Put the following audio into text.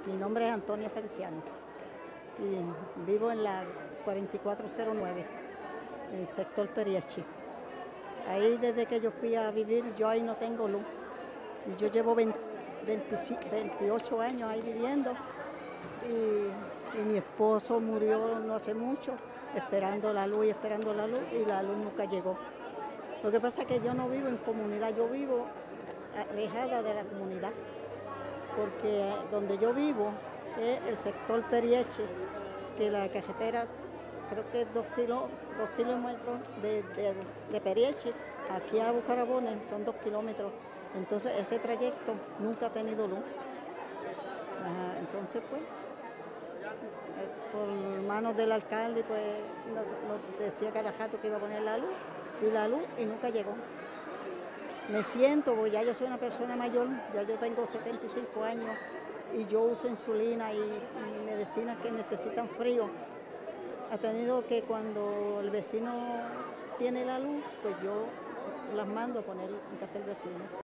Mi nombre es Antonia Feliciano y vivo en la 4409, en el sector Periachi. Ahí desde que yo fui a vivir, yo ahí no tengo luz. Y yo llevo 28 años ahí viviendo y mi esposo murió no hace mucho, esperando la luz y la luz nunca llegó. Lo que pasa es que yo no vivo en comunidad, yo vivo alejada de la comunidad, porque donde yo vivo es el sector Periachi, que la carretera creo que es 2 kilómetros de Periachi, aquí a Bucarabones son 2 kilómetros, entonces ese trayecto nunca ha tenido luz. Entonces pues, por manos del alcalde pues nos decía cada rato que iba a poner la luz y nunca llegó. Me siento, porque ya yo soy una persona mayor, ya yo tengo 75 años y yo uso insulina y medicinas que necesitan frío. Ha tenido que cuando el vecino tiene la luz, pues yo las mando a poner en casa del vecino.